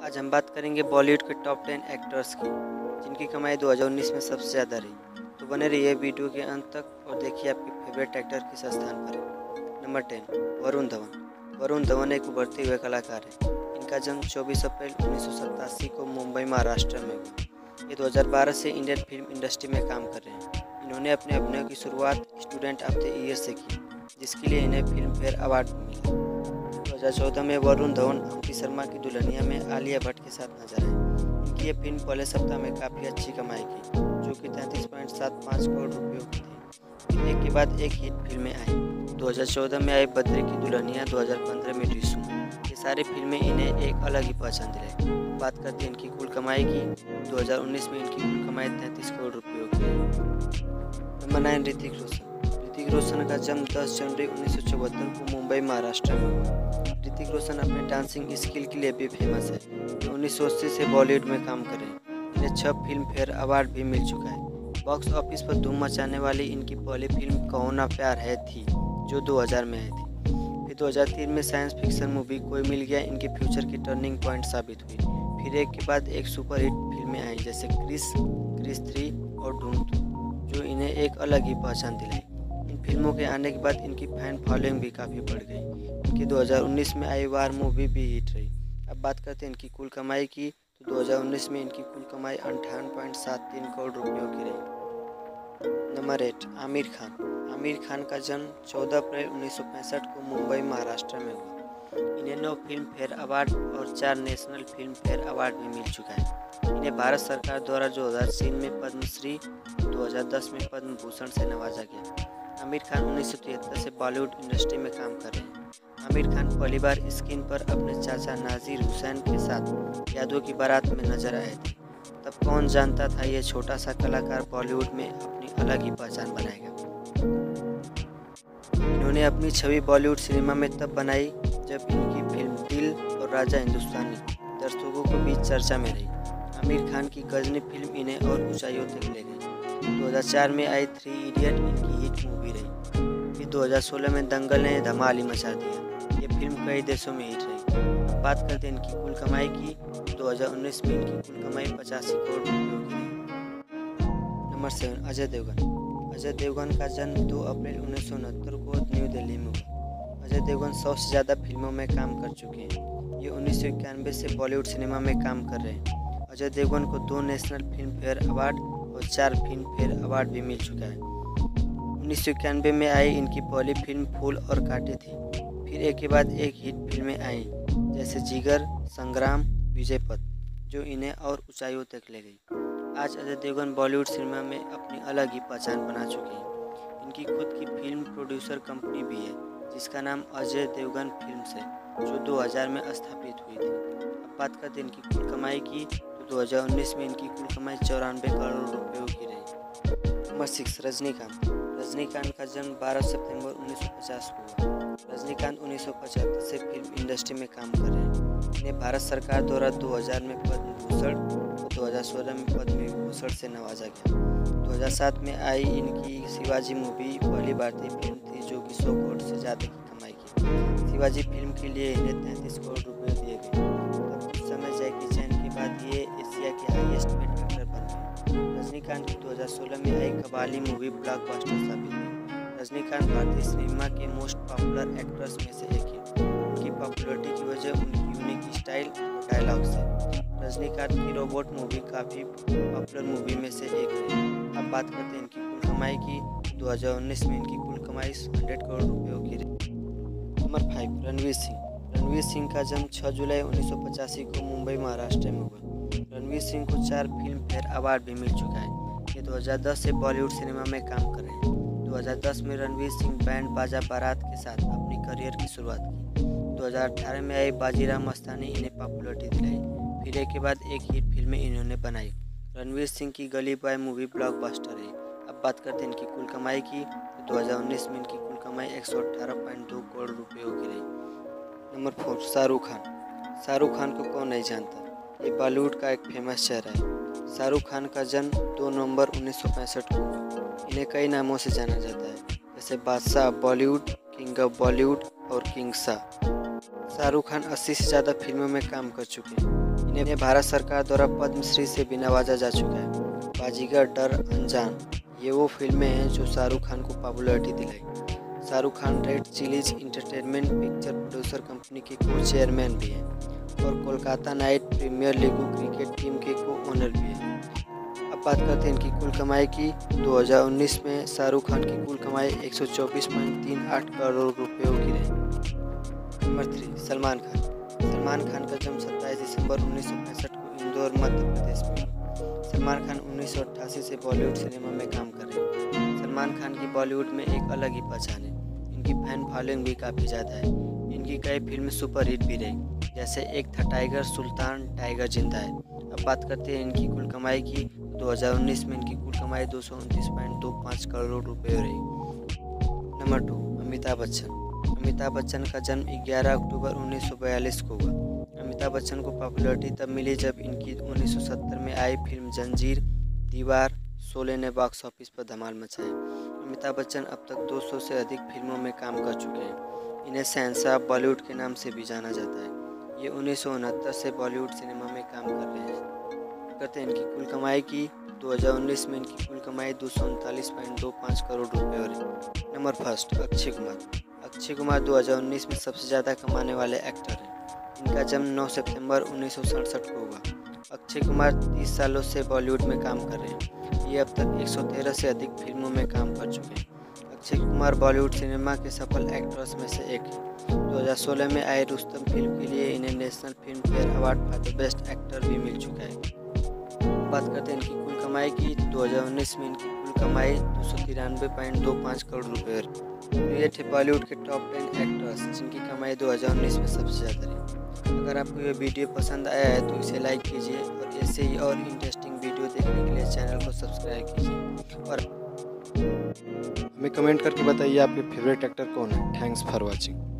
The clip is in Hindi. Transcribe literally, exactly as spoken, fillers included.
आज हम बात करेंगे बॉलीवुड के टॉप टेन एक्टर्स की जिनकी कमाई दो हज़ार उन्नीस में सबसे ज़्यादा रही। तो बने रहिए वीडियो के अंत तक और देखिए आपके फेवरेट एक्टर किस स्थान पर है। Number ten, Varun Dhawan. वरुण धवन एक उभरते हुए कलाकार है। इनका जन्म चौबीस अप्रैल उन्नीस सौ सतासी को मुंबई महाराष्ट्र में हुआ। ये दो हज़ार बारह से इंडियन फिल्म इंडस्ट्री में काम कर रहे हैं। इन्होंने अपने अभिनय की शुरुआत स्टूडेंट ऑफ द ईयर से की, जिसके लिए इन्हें फिल्म फेयर अवार्ड मिला। दो हज़ार चौदह में वरुण धवन अंकित शर्मा की दुल्हनिया में आलिया भट्ट के साथ नजर आए। इनकी ये फिल्म पहले सप्ताह में काफ़ी अच्छी कमाई की, जो कि तैंतीस पॉइंट सात पाँच करोड़ रुपयों की थी। एक के बाद एक हिट फिल्में आई। दो हज़ार चौदह में आई बद्री की दुल्हनिया, दो हज़ार पंद्रह में ड्रिसुम। ये सारी फिल्में इन्हें एक अलग ही पहचान दिलाई। बात करते हैं इनकी कुल कमाई की। दो हज़ार उन्नीस में इनकी कुल कमाई तैंतीस करोड़ रुपयों की है। Number nine, Hrithik Roshan. ऋतिक रोशन का जन्म दस जनवरी उन्नीस सौ चौहत्तर को मुंबई महाराष्ट्र में हुआ। ऋतिक रोशन अपने डांसिंग स्किल के लिए भी फेमस है। ये उन्नीस सौ अस्सी से बॉलीवुड में काम कर रहे हैं। इन्हें छह फिल्म फेयर अवार्ड भी मिल चुका है। बॉक्स ऑफिस पर धूम मचाने वाली इनकी पहली फिल्म कहो ना प्यार है थी, जो दो हज़ार में आई थी। फिर दो हज़ार तीन में साइंस फिक्शन मूवी कोई मिल गया इनके फ्यूचर की टर्निंग पॉइंट साबित हुई। फिर एक के बाद एक सुपरहिट फिल्में आई, जैसे क्रिस, क्रिस थ्री और धूम टू, जो इन्हें एक अलग ही पहचान दिलाई। इन फिल्मों के आने के बाद इनकी फैन फॉलोइंग भी काफ़ी बढ़ गई। इनकी दो हज़ार उन्नीस में आई वार मूवी भी हिट रही। अब बात करते हैं इनकी कुल कमाई की। तो दो हज़ार उन्नीस में इनकी कुल कमाई अंठावन पॉइंट सात तीन करोड़ रुपयों की रही। Number eight, Aamir Khan. आमिर खान का जन्म चौदह अप्रैल उन्नीस सौ पैंसठ को मुंबई महाराष्ट्र में हुआ। इन्हें नौ फिल्म फेयर अवार्ड और चार नेशनल फिल्म फेयर अवार्ड भी मिल चुका है। इन्हें भारत सरकार द्वारा दो हज़ार तीन में पद्मश्री और दो हज़ार दस में पद्म भूषण से नवाजा गया। आमिर खान उन्नीस सौ तिहत्तर से बॉलीवुड इंडस्ट्री में काम कर रहे हैं। आमिर खान पहली बार स्क्रीन पर अपने चाचा नाजिर हुसैन के साथ यादों की बारात में नजर आए थे। तब कौन जानता था ये छोटा सा कलाकार बॉलीवुड में अपनी अलग ही पहचान बनाएगा। इन्होंने अपनी छवि बॉलीवुड सिनेमा में तब बनाई जब इनकी फिल्म दिल और राजा हिंदुस्तानी दर्शकों के बीच चर्चा में रही। आमिर खान की गजनी फिल्म इन्हें और ऊंचाइयों तक ले गई। दो हज़ार चार में आई थ्री इडियट इनकी हिट मूवी रही। फिर दो हज़ार सोलह में दंगल ने धमाल ही मचा दिया। ये फिल्म कई देशों में हिट रही। बात करते हैं इनकी कुल कमाई की। दो हज़ार उन्नीस में इनकी कुल कमाई पचासी करोड़ रुपयों की रही। Number seven, Ajay Devgn. अजय देवगन का जन्म दो अप्रैल उन्नीस सौ उनहत्तर को न्यू दिल्ली में हुआ। अजय देवगन सौ से ज़्यादा फिल्मों में काम कर चुके हैं। ये उन्नीस सौ इक्यानवे से बॉलीवुड सिनेमा में काम कर रहे हैं। अजय देवगन को दो नेशनल फिल्म फेयर अवार्ड और चार फिल्म फेयर अवार्ड भी मिल चुका है। उन्नीस सौ इक्यानवे में आई इनकी पहली फिल्म फूल और कांटे थी। फिर एक के बाद एक हिट फिल्में आईं, जैसे जिगर, संग्राम, विजयपथ, जो इन्हें और ऊंचाइयों तक ले गई। आज अजय देवगन बॉलीवुड सिनेमा में अपनी अलग ही पहचान बना चुके हैं। इनकी खुद की फिल्म प्रोड्यूसर कंपनी भी है, जिसका नाम अजय देवगन फिल्म्स है, जो दो हज़ार में स्थापित हुई थी। अब बात करते हैं इनकी कुल कमाई की। तो दो हज़ार उन्नीस में इनकी कुल कमाई चौरानवे करोड़ रुपयों की रही। Number six, Rajinikanth. रजनीकांत का जन्म बारह सितंबर उन्नीस सौ पचास को हुआ। रजनीकांत उन्नीस सौ पचहत्तर से फिल्म इंडस्ट्री में काम कर रहे हैं। इन्हें भारत सरकार द्वारा दो हज़ार में पद्म भूषण और दो हज़ार सोलह में पद्म विभूषण से नवाजा गया। दो हज़ार सात में आई इनकी शिवाजी मूवी पहली भारतीय फिल्म थी, जो कि सौ करोड़ से ज़्यादा की कमाई की। शिवाजी फिल्म के लिए इन्हें तैंतीस करोड़ रुपये दिए गए। तब कुछ समय जैकी चैन के बाद ये एशिया के हाईएस्ट पेड एक्टर बन गए। रजनीकांत की दो हज़ार सोलह में आई कबाली मूवी ब्लॉकबस्टर साबित हुई। रजनीकांत भारतीय सिनेमा के मोस्ट पॉपुलर एक्टर्स में से एक है। उनकी पॉपुलैरिटी की वजह उनकी यूनिक स्टाइल और डायलॉग से। रजनीकांत की रोबोट मूवी काफ़ी पॉपुलर मूवी में से एक है। अब बात करते हैं इनकी कुल कमाई की। दो हज़ार उन्नीस में इनकी कुल कमाई सौ करोड़ रुपयों की रही। Number five, Ranveer Singh. रणवीर सिंह का जन्म छह जुलाई उन्नीस सौ पचासी को मुंबई महाराष्ट्र में हुआ। रणवीर सिंह को चार फिल्म फेयर अवार्ड भी मिल चुका है। ये दो हज़ार दस से बॉलीवुड सिनेमा में काम कर रहे हैं। दो हज़ार दस में रणवीर सिंह बैंड बाजा बारात के साथ अपनी करियर की शुरुआत की। दो हज़ार अठारह में आई बाजीराव मस्तानी इन्हें पॉपुलैरिटी दिलाई। फिर एक के बाद एक हिट फिल्में इन्होंने बनाई। रणवीर सिंह की गली बॉय मूवी ब्लॉकबस्टर है। अब बात करते हैं इनकी कुल कमाई की। तो दो हज़ार उन्नीस में इनकी कुल कमाई एक सौ अठारह पॉइंट दो करोड़ रुपयों की रही। Number four, Shahrukh Khan. शाहरुख खान को कौन नहीं जानता, ये बॉलीवुड का एक फेमस चेहरा है। शाहरुख खान का जन्म दो नवंबर उन्नीस सौ पैंसठ को हुआ। इन्हें कई नामों से जाना जाता है, जैसे बादशाह बॉलीवुड, किंग ऑफ बॉलीवुड और किंग शाह। शाहरुख खान अस्सी से ज़्यादा फिल्मों में काम कर चुके हैं। इन्हें भारत सरकार द्वारा पद्मश्री से भी नवाजा जा चुका है। बाजीगर, डर, अनजान ये वो फिल्में हैं जो शाहरुख खान को पॉपुलैरिटी दिलाई। Shahrukh Khan Red Chillies Entertainment picture producer company के को चेयरमैन भी हैं और Kolkata Knight Premier League cricket team के को ओनर भी हैं। अब बात करते हैं इनकी कुल कमाई की। दो हज़ार उन्नीस में शाहरुख खान की कुल कमाई एक सौ चौबीस पॉइंट तीन आठ करोड़ रुपयों की रही। Number three, Salman Khan. सलमान खान का जन्म सत्ताईस दिसंबर उन्नीस सौ पैंसठ को इंदौर, मध्य प्रदेश में हुआ। सलमान खान उन्नीस सौ अट्ठासी से बॉलीवुड सिनेमा में काम कर रहे हैं। सलमान खान की बॉलीवुड में एक अलग ही पहचान है। इनकी फैन फॉलोइंग भी काफ़ी ज़्यादा है। इनकी कई फिल्में सुपरहिट भी रही, जैसे एक था टाइगर, सुल्तान, टाइगर जिंदा है। अब बात करते हैं इनकी कुल कमाई की। दो हज़ार उन्नीस में इनकी कुल कमाई दो सौ उनतीस पॉइंट दो पाँच करोड़ रुपये रही। Number two, Amitabh Bachchan. अमिताभ बच्चन का जन्म ग्यारह अक्टूबर उन्नीस सौ बयालीस को हुआ। अमिताभ बच्चन को पॉपुलैरिटी तब मिली जब इनकी उन्नीस सौ सत्तर में आई फिल्म जंजीर, दीवार, शोले ने बॉक्स ऑफिस पर धमाल मचाई। अमिताभ बच्चन अब तक दो सौ से अधिक फिल्मों में काम कर चुके हैं। इन्हें शहंशाह बॉलीवुड के नाम से भी जाना जाता है। ये उन्नीस सौ उनहत्तर से बॉलीवुड सिनेमा में काम कर रहे हैं। करते हैं इनकी कुल कमाई की। दो हज़ार उन्नीस में इनकी कुल कमाई दो सौ उनतालीस पॉइंट दो पाँच करोड़ रुपये हो रही। Number first, Akshay Kumar. अक्षय कुमार दो हज़ार उन्नीस में सबसे ज़्यादा कमाने वाले एक्टर हैं। इनका जन्म नौ सितंबर उन्नीस सौ सड़सठ को हुआ। अक्षय कुमार तीस सालों से बॉलीवुड में काम कर रहे हैं। ये अब तक एक सौ तेरह से अधिक फिल्मों में काम कर चुके हैं। अक्षय कुमार बॉलीवुड सिनेमा के सफल एक्टर्स में से एक है। दो हज़ार सोलह में आई रुस्तम फिल्म के लिए इन्हें national Filmfare award for the best actor भी मिल चुका है। बात करते हैं इनकी कुल कमाई की। दो हज़ार उन्नीस में इनकी कुल कमाई दो सौ तिरानवे पॉइंट दो पाँच करोड़ रुपये रही। ये थे बॉलीवुड के टॉप टेन एक्टर्स जिनकी कमाई दो हज़ार उन्नीस में सबसे ज़्यादा रही। अगर आपको ये वीडियो पसंद आया है तो इसे लाइक कीजिए और ऐसे ही और इंटरेस्टिंग वीडियो देखने के लिए चैनल को सब्सक्राइब कीजिए और हमें कमेंट करके बताइए आपके फेवरेट एक्टर कौन है। Thanks for watching.